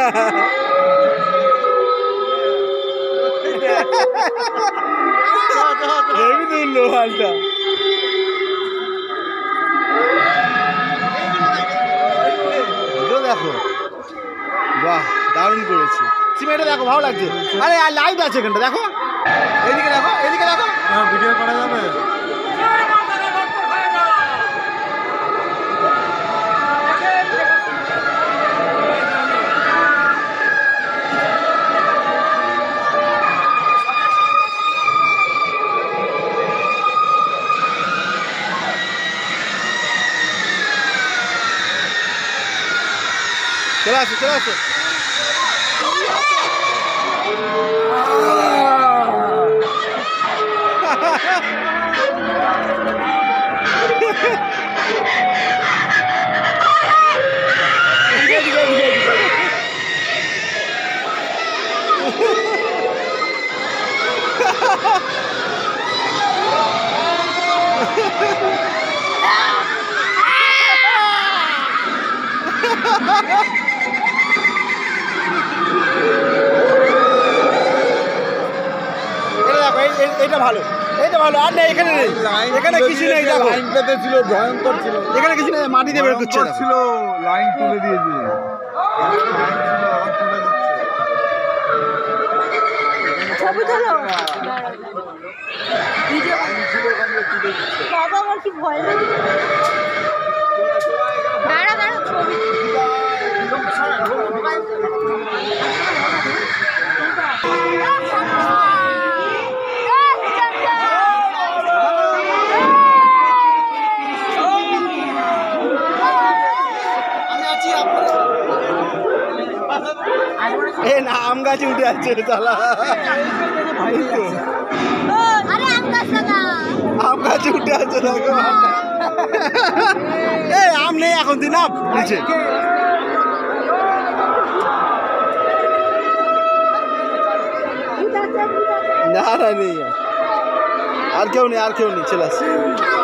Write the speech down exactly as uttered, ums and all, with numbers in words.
Heavy তুললো হালটা। দেখো বাহ দারুণ করেছে সিমেন্টটা, দেখো ভালো লাগছে। আরে আর লাইট আছে এখানটা, দেখো এদিকে দেখো, এদিকে দেখো, ভিডিও করা যাবে। চলে আসো, চলে আসো। এটা ভালো, এটা ভালো। আর না এখানে নেই, এখানে কিছু নেই। দেখো লাইন পেতে ছিল, ভয়ঙ্কর ছিল। এখানে কিছু নেই, মাটি দিয়ে বের করছে ছিল, লাইন তুলে দিয়েছে। ছবি তোলো ভিডিও বাবা, আমার কি ভয় লাগে। দাঁড়া দাঁড়া ছবি এ না আম গাছে উঠে যাচ্ছে তালা। আরে আম গাছ না, আম গাছে উঠে যাচ্ছে দেখো। এই আম নেই এখন, দিন আপ নিচে। না না নেই, আর কেউ নেই, আর কেউ নেই, চলে আসছে।